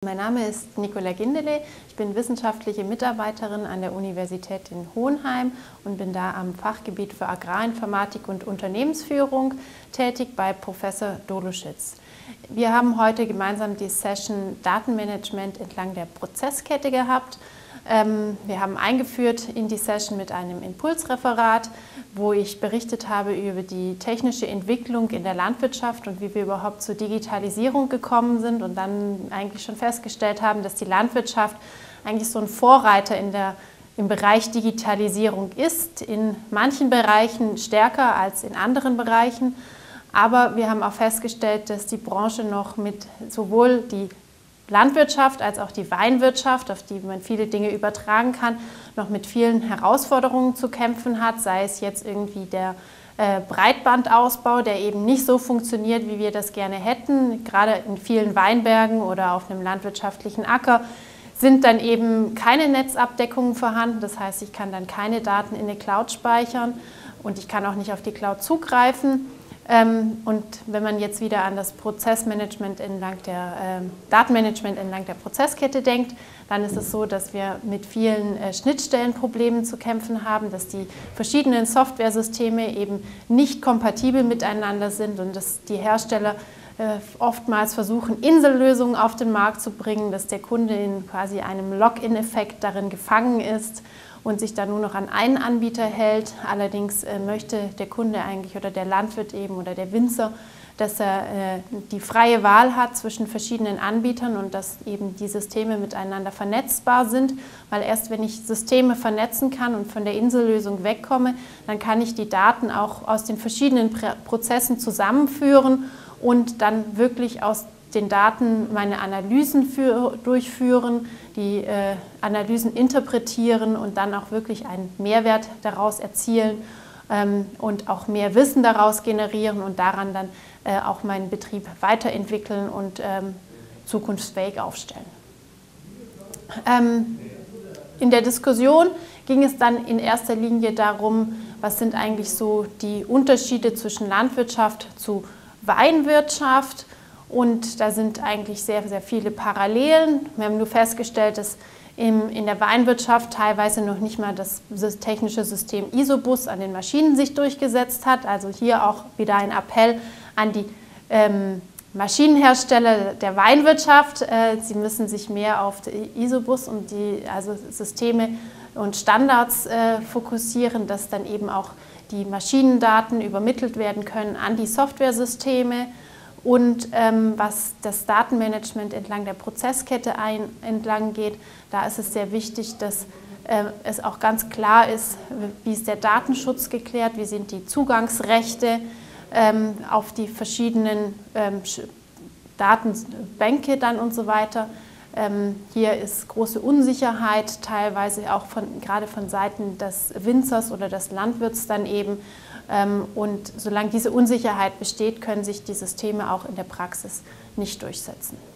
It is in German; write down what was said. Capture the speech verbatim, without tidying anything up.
Mein Name ist Nicola Gindele, ich bin wissenschaftliche Mitarbeiterin an der Universität in Hohenheim und bin da am Fachgebiet für Agrarinformatik und Unternehmensführung tätig bei Professor Doluschitz. Wir haben heute gemeinsam die Session Datenmanagement entlang der Prozesskette gehabt. Wir haben eingeführt in die Session mit einem Impulsreferat, wo ich berichtet habe über die technische Entwicklung in der Landwirtschaft und wie wir überhaupt zur Digitalisierung gekommen sind und dann eigentlich schon festgestellt haben, dass die Landwirtschaft eigentlich so ein Vorreiter in der, im Bereich Digitalisierung ist, in manchen Bereichen stärker als in anderen Bereichen. Aber wir haben auch festgestellt, dass die Branche noch mit sowohl die Landwirtschaft als auch die Weinwirtschaft, auf die man viele Dinge übertragen kann, noch mit vielen Herausforderungen zu kämpfen hat, sei es jetzt irgendwie der äh, Breitbandausbau, der eben nicht so funktioniert, wie wir das gerne hätten. Gerade in vielen Weinbergen oder auf einem landwirtschaftlichen Acker sind dann eben keine Netzabdeckungen vorhanden. Das heißt, ich kann dann keine Daten in der Cloud speichern und ich kann auch nicht auf die Cloud zugreifen. Und wenn man jetzt wieder an das Prozessmanagement entlang der äh, Datenmanagement entlang der Prozesskette denkt, dann ist es so, dass wir mit vielen äh, Schnittstellenproblemen zu kämpfen haben, dass die verschiedenen Softwaresysteme eben nicht kompatibel miteinander sind und dass die Hersteller äh, oftmals versuchen, Insellösungen auf den Markt zu bringen, dass der Kunde in quasi einem Login-Effekt darin gefangen ist und sich dann nur noch an einen Anbieter hält. Allerdings äh, möchte der Kunde eigentlich oder der Landwirt eben oder der Winzer, dass er äh, die freie Wahl hat zwischen verschiedenen Anbietern und dass eben die Systeme miteinander vernetzbar sind, weil erst wenn ich Systeme vernetzen kann und von der Insellösung wegkomme, dann kann ich die Daten auch aus den verschiedenen Pr- Prozessen zusammenführen und dann wirklich aus den Daten meine Analysen für, durchführen, die äh, Analysen interpretieren und dann auch wirklich einen Mehrwert daraus erzielen ähm, und auch mehr Wissen daraus generieren und daran dann äh, auch meinen Betrieb weiterentwickeln und ähm, zukunftsfähig aufstellen. Ähm, in der Diskussion ging es dann in erster Linie darum, was sind eigentlich so die Unterschiede zwischen Landwirtschaft zu Weinwirtschaft. Und da sind eigentlich sehr, sehr viele Parallelen. Wir haben nur festgestellt, dass im, in der Weinwirtschaft teilweise noch nicht mal das technische System Isobus an den Maschinen sich durchgesetzt hat. Also hier auch wieder ein Appell an die ähm, Maschinenhersteller der Weinwirtschaft. Äh, sie müssen sich mehr auf die Isobus und die also Systeme und Standards äh, fokussieren, dass dann eben auch die Maschinendaten übermittelt werden können an die Softwaresysteme. Und ähm, was das Datenmanagement entlang der Prozesskette ein, entlang geht, da ist es sehr wichtig, dass äh, es auch ganz klar ist, wie ist der Datenschutz geklärt, wie sind die Zugangsrechte ähm, auf die verschiedenen ähm, Datenbänke dann und so weiter. Ähm, hier ist große Unsicherheit, teilweise auch von, gerade von Seiten des Winzers oder des Landwirts dann eben. Und solange diese Unsicherheit besteht, können sich die Systeme auch in der Praxis nicht durchsetzen.